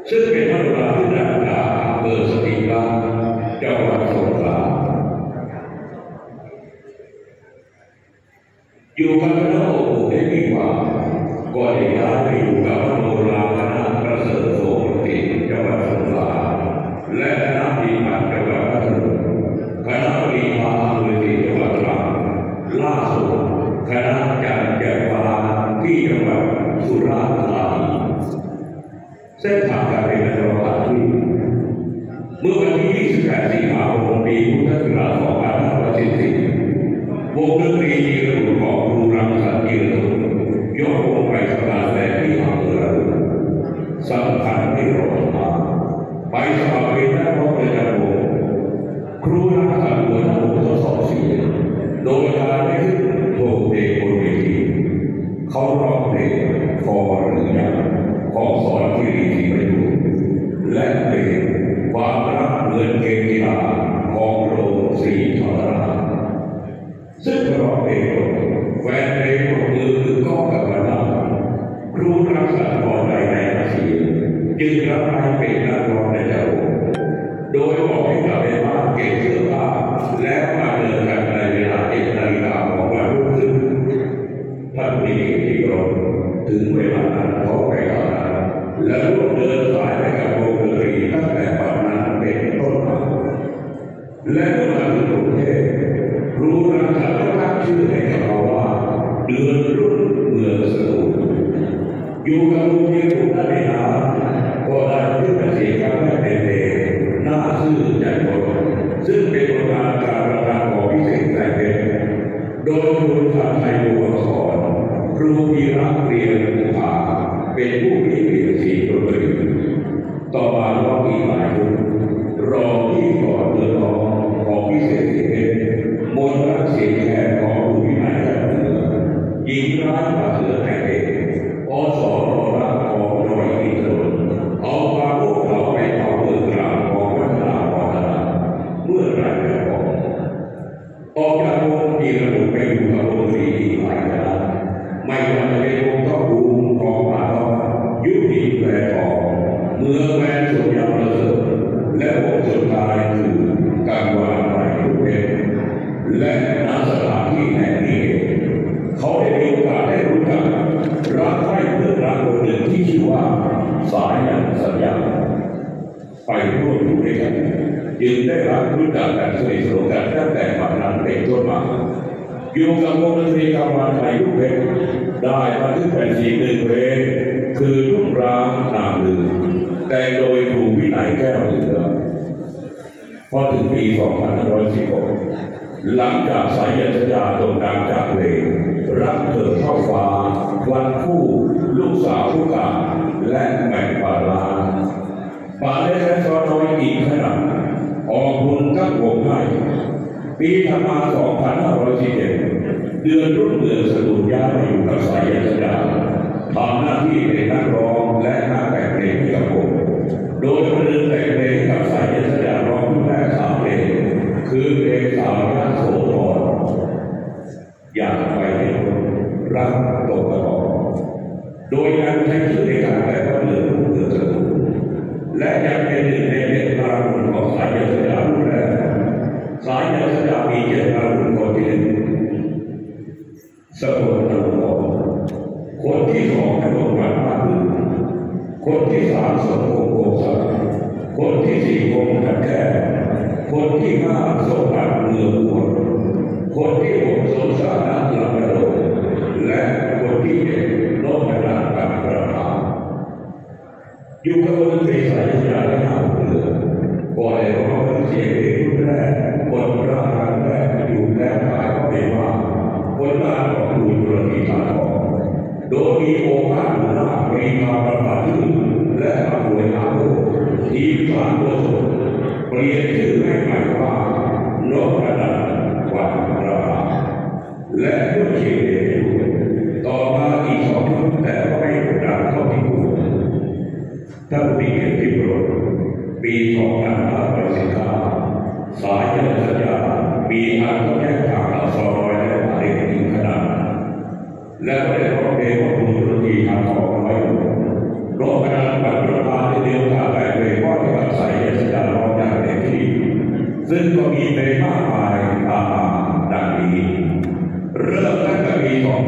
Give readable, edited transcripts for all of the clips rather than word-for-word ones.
ซึ่งเป็นพระบรมราชาอำเภอสถิตราชจังหวัดสงขลาอยู่กันมาแล้วอบอุ่นได้ปีกว่าก็ได้ย้ายไปอยู่กับพระบรมราชาประเสริฐโสภณีจังหวัดสงขลาและคณะปฏิบัติจังหวัดพัทลุงคณะปฏิบัติอำเภอจังหวัดตรังล่าสุดคณะจัดแจกวาที่จังหวัดสุราษฎร์ธานีเส้นทางการเป็นระหว่างที่เมื่อวันที่28 สิงหาคมปีพุทธศักราช 2544 วงดนตรีที่ระบุของครูรังสรรค์ยืนยกวงไปสการแสดงที่อำเภอระลุสำคัญที่รอมาไปสมัครเป็นนักร้องประจำวงครูรังสรรค์หัวหน้าวงทดสอบเสียงโดยการได้ขึ้นโชว์เพลงบนเวทีเขาร้องเพลงพอหรือยังของสอนที่รีที่ประยุกต์และเพลงความรักเหมือนเกมกีฬาของโรงศรีธรรมราชซึ่งร้องเพลงแฟนเพลงปรบมือคือก้องกับวรรณะครูรักษาพอใจในอาชีพจึงรับให้เป็นนักร้องในเจ้าโดยบอกให้กลับไปบ้านเก็บเสื้อผ้าแล้วมาเดินกันในเวลา7 นาฬิกาของวันรุ่งขึ้นท่านมีที่กรมถึงเวลานั้นเขาไปตอนนั้นและร่วมเดินสายไปกับวงดนตรีตั้งแต่วันนั้นเป็นต้นมาและเมื่อมาถึงกรุงเทพครูรังสรรค์ก็ตั้งชื่อให้กับเขาว่าเดือนรุ่งเมืองสตูลอยู่กับวงเดียวกันได้ไม่นานก็ได้ขึ้นมาเสียงครั้งแรกในเพลงหน้าซื่อใจบดซึ่งเป็นผลงานการประทานของพิเศษแต่เป็นโดยครูชาไทยบัวสอนครูพีระเรียนภูผาเป็นผู้ที่เปลี่ยนสีดนตรีต่อมาร้องอีกหลายคนรองที่ก่อนเดินร้องของพิเศษเอกมนต์รักเสียงแขกของครูวินัยแก้วเหนือหญิงร้ายมาเสือแห่งเอกอสรรักของรอยอินทนนท์เอาปลาพวกเขาไปเผาเมืองกลางของวัฒนาวัฒนาเมื่อไรจะออกจากวงที่ระบุไปอยู่กับวงดนตรีอีกหลายคณะไม่ว่าจะเป็นวงท่อบูมของป่าต้อยุติแหวนทองเมืองแหวนสุดยอดประเสริฐและวงสุดท้ายคือการวางไว้ทุกเพชรและณสถานที่แห่งนี้เขาได้มีโอกาสได้รู้จักรักใคร่เพื่อนรักคนหนึ่งที่ชื่อว่าสายันสัญญาไปร่วมอยู่ด้วยกันจึงได้รับรู้จักกันสนิทสนมกันตั้งแต่วันนั้นเป็นต้นมาอยู่กับวงดนตรีกำลังไทยลูกเพชรได้มาถึงแผ่นเสียงหนึ่งเพลงคือทุ่งร้างนามลือแต่โดยครูวินัยแก้วเหนือพอถึงปี 2516 หลังจากสายสัญญาโด่งดังจากเพลงรักเธอเท่าฟ้าวันคู่ลูกสาวผู้กาและแม่ปาลาป่าเล็กและซอน้อยอีกขนาดออกทุนตั้งวงให้ปีถัดมา 2517 เดือนรุ่งเรืองสตูลย้ายมาอยู่กับสายสัญญาทำหน้าที่เป็นนักร้องและนักแต่งเพลงให้กับวงโดยประเดิมแต่งเพลงกับสายสัญญาร้องแรก3 เพลงคือเพลงสาวรักโสธรอยากไปให้คนรักตกกระบอกโดยการใช้ชื่อในการแปลว่าเดือนรุ่งเรืองสตูลและยังเป็นหนึ่งใน7 พระบุตรของสายสัญญารุ่นแรกสายสัญญามี7 พระบุตรคนที่ 1สกลนครคนที่2 ขนมหวานมาบึงคนที่3 สมพงษ์โกศลคนที่4 คงขัดแก้คนที่5 สมบัติเมืองอุบลคนที่6 สมสารนักลำกระโดดและคนที่7 โลกนาการประภาอยู่กับวงดนตรีสายสัญญาได้5 เดือนก่อนได้ร้องเสียงเพลงรุ่นแรกบนราคาแรกอยู่แล้วขายก็เป็นว่าผลงานของครูจุลธีทานทองโดยมีโอภาสหน้ามีมาประกาศชื่อและมาบริหารทีมสารตัวสดเปลี่ยนชื่อให้ใหม่ว่านพดลวันประภาและเพื่อเชียร์เด็กต่อมาอีก2 ชุดแต่ก็ไม่ดังเท่าที่ควรถ้ามีเกียรติประวัติปี 2519 สายสัญญามีอันก็แยกทางอักษรน้อยและหมายเลข1 ขนาดและก็ได้ร้องเพลงของครูจุลธีทานทองไว้ร้องขนาดแบบประพาสในมีโอกาสได้ไปมอบให้กับสายเอสดาร้องอย่างเต็มที่ซึ่งก็มีเพลงมากมายตามมาดังนี้เริ่มตั้งแต่ปี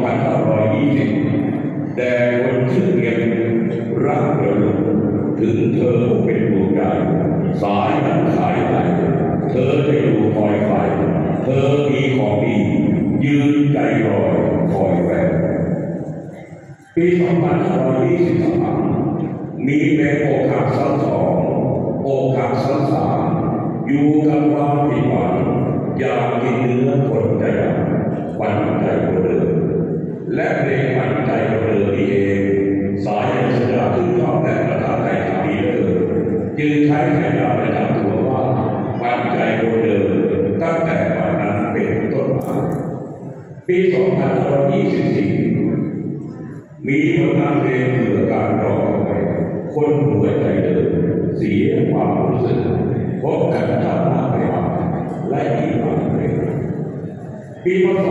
2520 แต่คนชื่อเกียรติรักระลุถึงเธอเป็นดวงใจสายนั้นขายไปเธอจะอยู่คอยไฟเธอมีของดียืนใจรอคอยแฟนปี 2523 มีเพลงอกหักซ้ำสองอกหักซ้ำสามอยู่กับความผิดหวังอยากกินเนื้อคนใจดำปันใจคนเดิมและเพลงปันใจคนเดิมนี่เองสายเสือที่ชอบและประทับใจที่ดีเลยจึงใช้ขยายระดับตัวว่าปันใจคนเดิมตั้งแต่วันนั้นเป็นต้นมาปี 2524 มีผลงานเพลงเพื่อการรอคอยคนหัวใจเดิมเสียความรู้สึกพบกันชาติหน้าไปมาและอีกบางเพลงปีพ.ศ.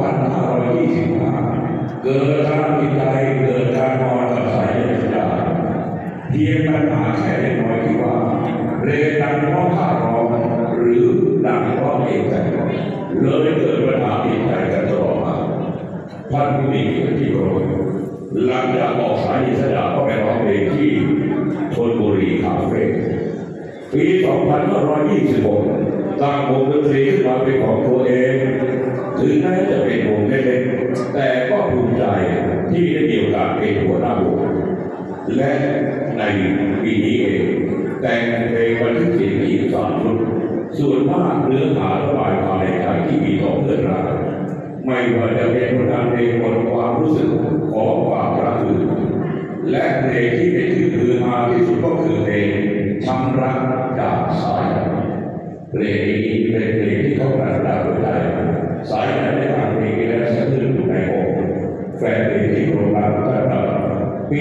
2525 เกิดการผิดใจเกิดการนอนกับสายเลือดดเพียงปัญหาแค่เล็กน้อยที่ว่าเรดังเพราะข้าร้องหรือดังเพราะเองใจเลยเกิดปัญหาผิดใจกันตลอดมาท่านผู้มีเกียรติที่เคารพหลังจากออกสายอิสระก็ไปร้องเพลงที่ชลบุรีคาเฟ่ปี 2526 ตั้งวงดนตรีขึ้นมาเป็นของตัวเองถึงแม้จะเป็นวงเล็กๆแต่ก็ภูมิใจที่ได้มีโอกาสเป็นหัวหน้าวงและในปีนี้เองแต่งเพลงบันทึกเสียงอีก3 ชุดส่วนมากเนื้อหาระบายความในใจที่มีต่อเพื่อนรักไม่ว่าจะเป็นผลงานเพลงบนความรู้สึกของความรักอื่นและเพลงที่เป็นที่ฮือฮาที่สุดก็คือเพลงช้ำรักจากสายเพลงนี้เป็นเพลงที่เขาประดับหัวใจสายนั้นได้ฟังเพลงนี้แล้วสะอื้นอยู่ในอกแฟนเพลงที่โรงพยาบาลปี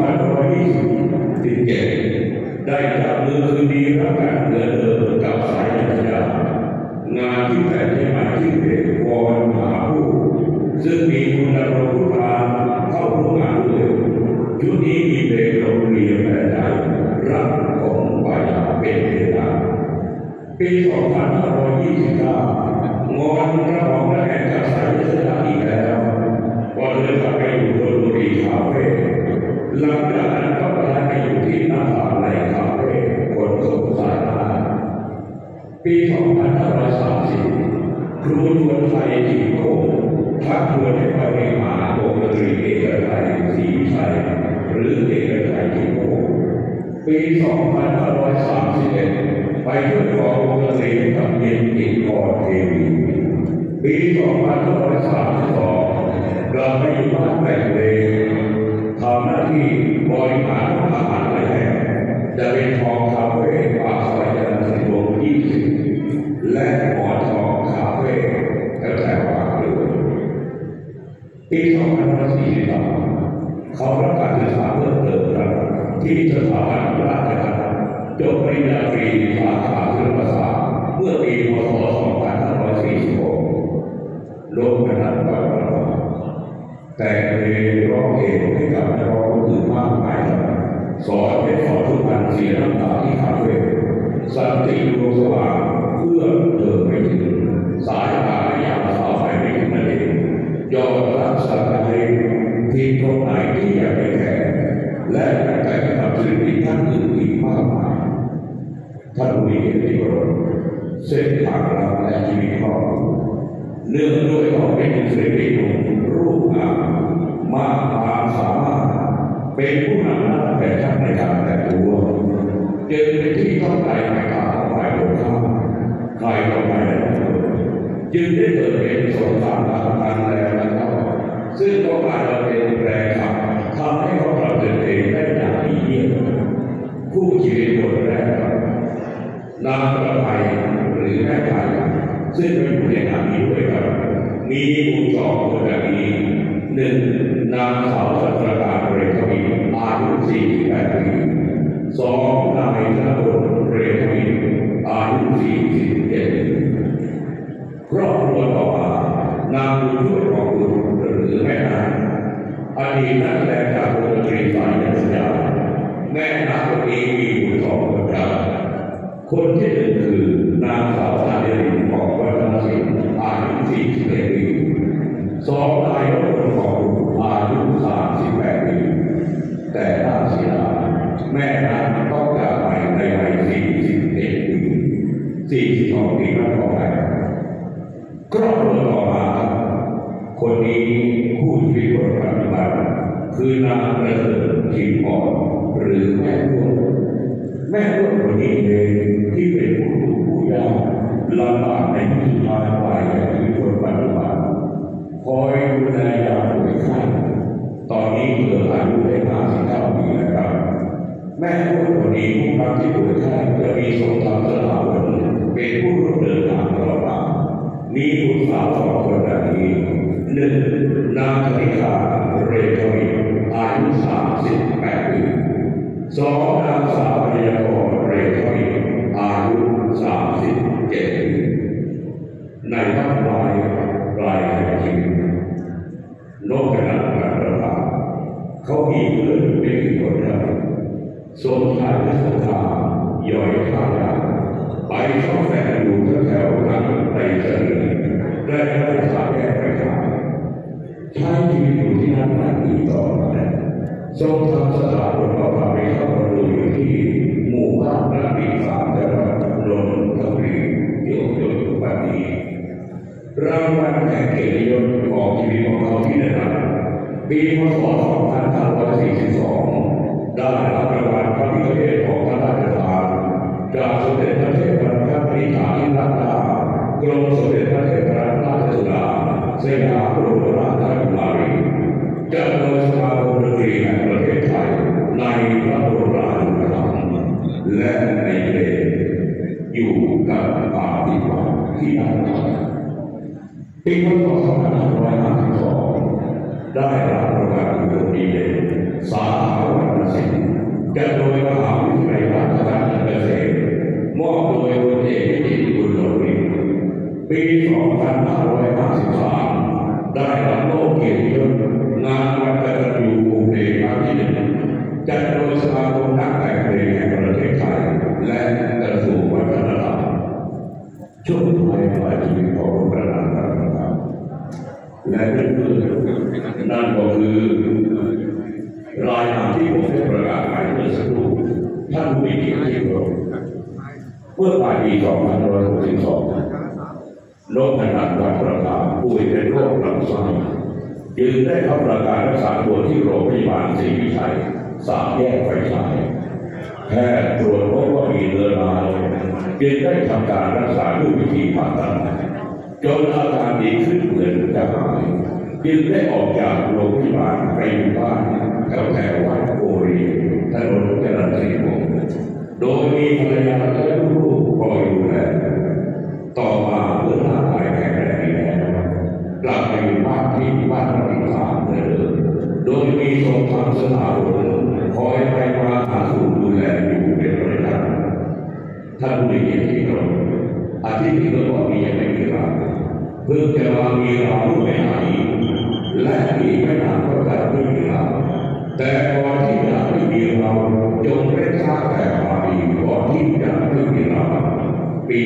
2527 ได้จับมือคืนดีรักกันเหลือเดิมกับสายยันยางานที่แต่งให้มาที่เพลงวอนหาผู้ซึ่งมีคุณดำรงพุทธาเข้าร่วมงานด้วยชุดนี้มีเพลงโรงเรียนแต่ใจรักของวายาเป็นเพลงดังปี 2529 งอนพระของและแห่งกับสายเลือดอีกแล้วก็เดินกลับไปอยู่ชลบุรีคาเฟ่หลังจากนั้นก็ไปอยู่ที่หน้าผาไหลคาเฟ่คนสงสารมาปี 2530 ครูชวนไทยจีโก้ชักชวนให้ไปเรียนมาวงดนตรีเอกชัยศรีวิชัยหรือเอกชัยจีโก้ปี 2531 ไปช่วยกองวงดนตรีกับเย็นติดกอเทวีปี 2532 กลับไปอยู่บ้านแต่งเพลงทำหน้าที่บริหารอาหารและแห่งจะเป็นทองคาเฟ่ปากซอยจรัญสนิทวงศ์ 20 และหอทองคาเฟ่แถวๆปากเกร็ดปี 2543 เขารับการศึกษาเพิ่มเติมครับที่สถาบันราชภัฏจบปริญญาตรีสาขาศิลปศาสตร์เมื่อปี พ.ศ. 2546 ลงไปนัดกับเราแต่งเพลงร้องเองให้กับนักร้องคนอื่นมากมายสอนให้สอนทุกวันเสียน้ำตาที่คาเฟ่สันติดวงสว่างเพื่อเธอไม่ถึงสายตาอยากสาวไปไม่ถึงนั่นเองยอมรับสังใจที่ตรงไหนที่อยากไปแข่งและแต่งกับศิลปินท่านอื่นอีกมากมายท่านมีเกียรติยศเส้นทางรักและชีวิตครอบครัวเนื่องด้วยเขาเป็นศิลปินรูปงามมากความสามารถเป็นผู้นำหน้าแฟชั่นในการแต่งตัวจึงเป็นที่ต้องการในการของฝ่ายตรงข้ามใครก็ไม่ได้จึงได้เกิดเป็นสงครามทางการแล้วนะครับซึ่งก็กลายมาเป็นแรงขับทำให้เขาประเดิดเองได้อย่างดีเยี่ยมคู่ชีวิตคนแรกนางประภัยหรือแม่ไทยซึ่งเป็นผู้เรียนทางนี้ด้วยกันมีบุตร2 คนแบบนี้ 1. นางสาวสัตราการเรทวินอายุ 48 ปี 2. นายธนพลเรทวินอายุ 47 ปีครอบครัวต่อมานางบุญช่วยของบุญหรือแม่นางอดีตนักแสดงจากวงดนตรีสายยันสยามแม่นางนี้มีบุตร2 คนครับคนที่1คือนางสาวธานิรินทร์ของวัฒนศิลป์อายุ41 ปี2นายนพดลของอายุ38 ปีแต่น่าเสียดายแม่นั้นต้องจากไปในวัย41 ปี42 ปีแล้วก็ไปครอบครัวต่อมาคนนี้ผู้ชีวิตคนปัจจุบันคือนางประเสริฐชิมอ่อนหรือแม่ด้วนคนนี้เองที่เป็นผู้ยากลำบากในที่ทางไปของชีวิตคนปัจจุบันคอยดูแลยามป่วยไข้ตอนนี้เธออายุได้59 ปีแล้วครับแม่ด้วนคนนี้ทุกครั้งที่ป่วยไข้จะมีสมทบสถาบันเป็นผู้ร่วมเดินทางตลอดมามีบุตรสาว2 คนแบบนี้1นางธนิกาเรทวินอายุ38 ปี2นางสาวพยากรเรทวินอายุ37 ปีในบ้านปลายแห่งชีวิตนกกระนาบประภาเขามีเพื่อนไม่กี่คนครับส่วนชายและสงครามย่อยข้าวยาไปช่องแฝงอยู่แถวๆทางในเสนีได้สาแก้ไปขายใช้ชีวิตอยู่ที่นั่นมาปีต่อมาทรงทำสถาบันพระเวทเข้ามาดูอยู่ที่หมู่บ้านนาดี3จังหวัดนนทบุรีจนปัจจุบันนี้รางวัลแห่งเกียรติยศของชีวิตของเขาที่ได้รับปีพ.ศ. 2542ได้รับรางวัลพระพิฆเนศของพระราชทานจากสมเด็จพระเทพรัตนราชธิดากรมสมเด็จพระเทพรัตนราชสุดาสยามบรมราชกุมารีจัดโดยสมาคมดนตรีแห่งประเทศไทยในพระบรมราชูปถัมภ์และในเพลงอยู่กับปาฏิหาริย์ที่นั่นปีพ.ศ. 2552ได้รับรางวัลอุดมดีเด่นสาขาวรรณศิลป์จัดโดยมหาวิทยาลัยราชภัฏเกษตรมอบโดยพลเอกวิจิตร บุญหลงปี 2553ได้รับโล่เกียรติยศงานวันกตัญญูภูเพครั้งที่ 1จัดโดยสมาคมนักแต่งเพลงแห่งประเทศไทยและกระทรวงวัฒนธรรมช่วงท้ายปลายชีวิตของพระนางครับและเพื่อนๆนั่นก็คือรายนามที่ผมได้ประกาศไปเมื่อสักครู่ท่านผู้มีเกียรติที่เคารพเมื่อปลายปี 2562นกขนาดวัดประกาศป่วยเป็นโรคลำไส้จึงได้เข้ารับการรักษาตัวที่โรงพยาบาลศรีวิชัย3 แยกไฟฉายแพทย์ตรวจพบว่ามีเนื้อร้ายจึงได้ทำการรักษาด้วยวิธีผ่าตัดจนอาการดีขึ้นเหมือนจะหายจึงได้ออกจากโรงพยาบาลไปอยู่บ้านแถววัดโอรีถนนจรัญศรีวงศ์โดยมีภรรยาและลูกๆคอยดูแลต่อมาเมื่อร่างกายแข็งแรงดีแล้วกลับไปอยู่บ้านที่บ้านหลังที่3เหมือนเดิมโดยมีทรงทำสถาบันคอยไปมาหาสู่ดูแลอยู่เป็นประจำท่านผู้มีเกียรติที่เคารพอาทิตย์ที่ก่อนนี้ยังไม่มีเราเพิ่งจะมามีเราไม่นานและอีกไม่นานก็จะไม่มีเราแต่ก่อนที่จะไม่มีเราจงเร่งสร้างแต่ความดีก่อนที่จะไม่มีเราปี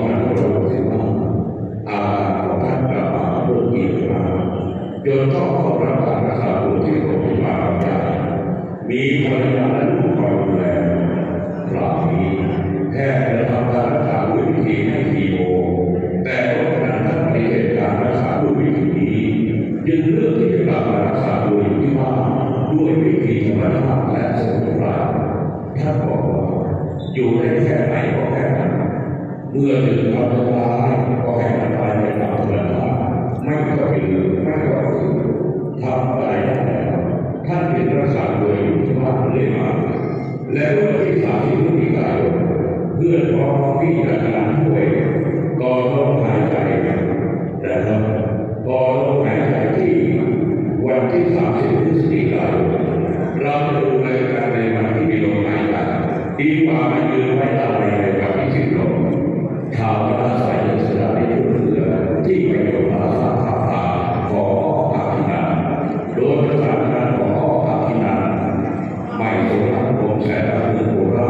2565อาการของท่านกลับมาเริ่มอีกครั้งจนต้องเข้ารับการรักษาตัวที่โรงพยาบาลใหญ่มีภรรยาและลูกคอยดูแลคราวนี้แพทย์จะทำการรักษาด้วยวิธีให้คีโมแต่เพราะขณะท่านปฏิเสธการรักษาด้วยวิธีนี้จึงเลือกที่จะกลับมารักษาตัวอยู่ที่บ้านด้วยวิธีธรรมชาติและสมุนไพรท่านบอกว่าอยู่ได้แค่ไหนก็แค่นั้นเมื่อถึงความตายก็ให้มันตายไปตามธรรมชาติไม่ก็เป็นไม่ก็คือทำอะไรได้แล้วท่านเป็นรักษาโดยอยู่ที่บ้านเรื่อยมาและเมื่อที่30 พฤศจิกายนเพื่อนพ้องพี่และหลานช่วยก่อลมหายใจนะครับก่อลมหายใจที่วันที่30 พฤศจิกายนเราจะดูรายการในวันที่มีลมหายใจดีกว่าไม่ยืนไว้อะไรในวันที่สิ้นลมชาวนาสายเสือในทุกเรือที่ไปโยนอาสาขับตาของภาคินาโดยประสานงานของภาคินาไม่สมทบแสนมือโบรา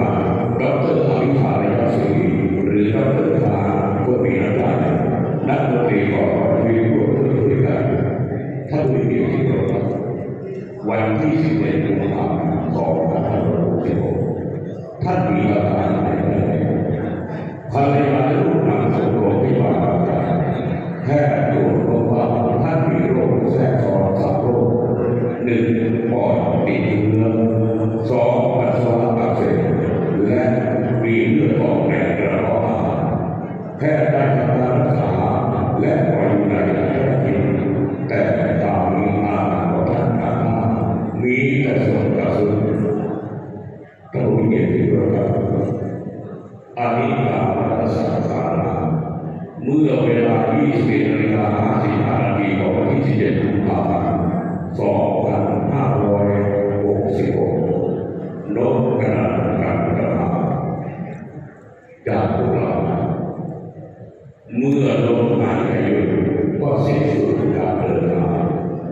เกียรติที่ประกาศอานิกาวัตสังสาราเมื่อเวลา 21:55 นาทีของวันที่ 17 กุมภาพันธ์ 2566 นกกระดานการกระทำจากพวกเราเมื่อลมหายใจหยุดก็สิ้นสุดการเดินทาง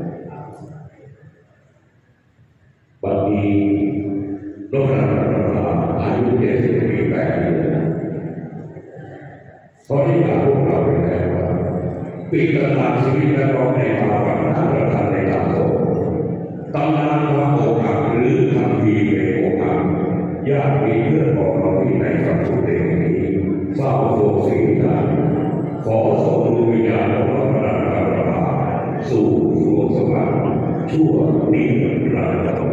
บัดนี้นกกระดานการกระทำอายุ70 ปี 8 เดือนตอนนี้พวกเราเป็นแล้วว่าปีกระทานชีวิตและร้องในความฝันท่านประธานในตามโลกตำนานความโอกหักหรือคำพีเป็นโอกหักญาติมีเพื่อนบอกเราที่ในคำพูดเด็กนี้เฝ้าโศกเสียใจขอส่งดวงวิญญาณของพระประธานประภาสู่ดวงสว่างชั่วนิรันดร์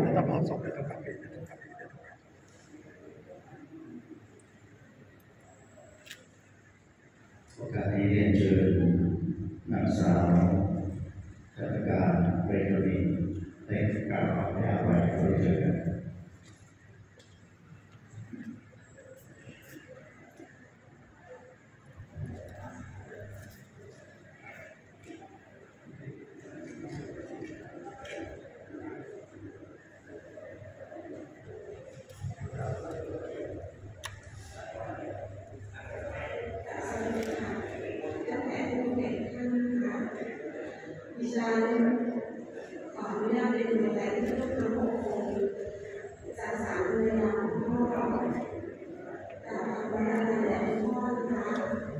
โอกาสนี้เรียนเชิญนางสาวชาติการเรนรีในการออกแบบไว้โดยเชิญดิฉันขออนุญาตเป็นตัวแทนที่ทุกทั้ง6 คนจาก3 หน่วยงานของพ่อเราจากทางวัฒนธรรมและพ่อนะคะ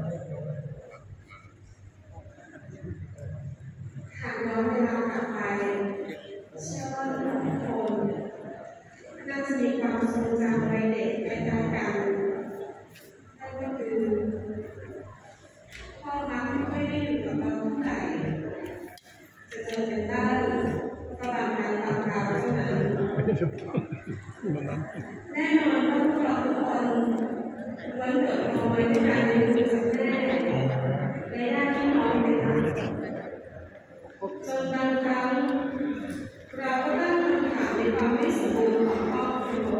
หากย้อนเวลากลับไปเชื่อว่าทุกคนน่าจะมีความทรงจำวัยเด็กคล้ายๆกันนั่นก็คือพ่อมักไม่ค่อยได้อยู่กับเราเท่าไหร่จะเจอกันได้ก็บางการบางคราวเท่านั้นแน่นอนว่าพวกเราทุกคนล้วนเติบโตมาในการเรียนรู้จากแม่และญาติพี่น้องเป็นหลักจนบางครั้งเราก็ตั้งคำถามในความไม่สมบูรณ์ของครอบครัว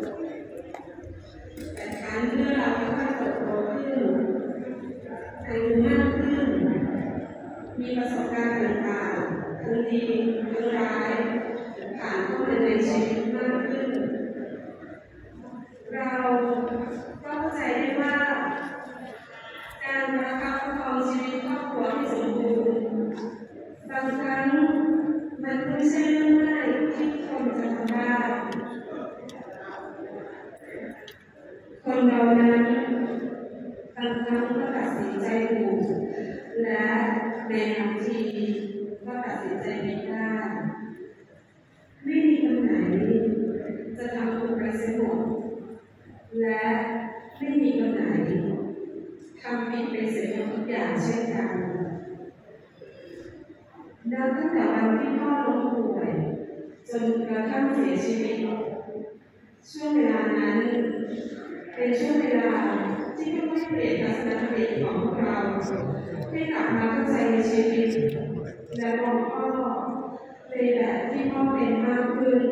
แต่ครั้งเมื่อเราค่อยๆเติบโตขึ้นอายุมากขึ้นมีประสบการณ์ต่างๆทั้งดีทั้งร้ายผ่านเข้ามาในชีวิตมากขึ้นเราก็เข้าใจได้ว่าการประคับประคองชีวิตครอบครัวที่สมบูรณ์บางครั้งมันไม่ใช่เรื่องง่ายที่คนจะทำได้คนเรานั้นบางครั้งก็ตัดสินใจถูกและในบางทีก็ตัดสินใจผิดได้ไม่มีคนไหนจะทำถูกไปเสียหมดและไม่มีคนไหนทำผิดไปเสียทุกอย่างเช่นกันนับตั้งแต่วันที่พ่อล้มป่วยจนกระทั่งเสียชีวิตช่วงเวลานั้นเป็นช่วงเวลาที่ค่อยๆเปลี่ยนทัศนคติของพวกเราให้กลับมาเข้าใจในชีวิตและมองพ่อในแบบที่พ่อเป็นมากขึ้น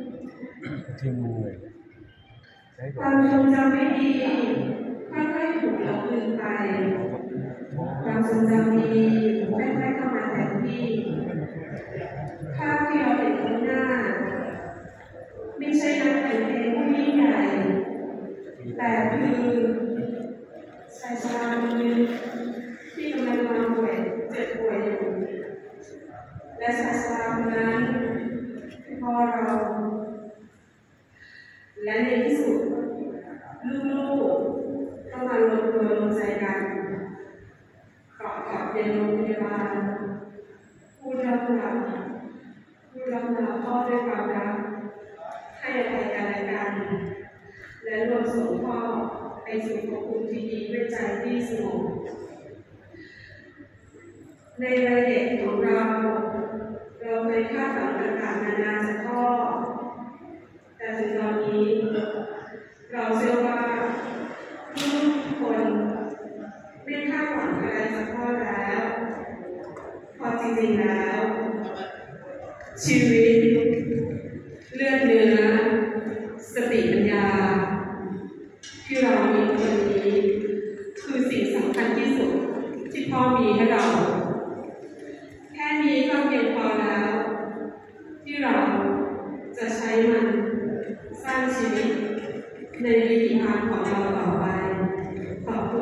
ความทรงจำไม่ดีค่อยๆถูกลบลืมไปความทรงจำดีค่อยๆเข้ามาแทนที่ภาพที่เราเห็นข้างหน้าไม่ใช่นักแต่งเพลงผู้ยิ่งใหญ่แต่คือชายชราคนหนึ่งที่กำลังนอนป่วยเจ็บป่วยอยู่และชายชราคนนั้นพ่อเราและในที่สุดลูกๆก็มารวมตัวรวมใจกันเกาะขอบเตียงโรงพยาบาลพูดรับพ่อด้วยความรักให้อภัยกันและกันและรวมส่งพ่อไปสู่ภพภูมิที่ดีด้วยใจที่สงบในวัยเด็กของเราเคยคาดหวังต่างๆนานาจากพ่อแต่ถึงตอนนี้เราเชื่อว่าทุกคนไม่คาดหวังอะไรจากพ่อแล้วพอจริงๆแล้วชีวิตเลือดเนื้อสติปัญญาที่เรามีวันนี้คือสิ่งสำคัญที่สุดที่พ่อมีให้เราแค่นี้ก็เพียงพอแล้วที่เราจะใช้มันสร้างชีวิตในวิถีทางของเราต่อไปขอบคุณ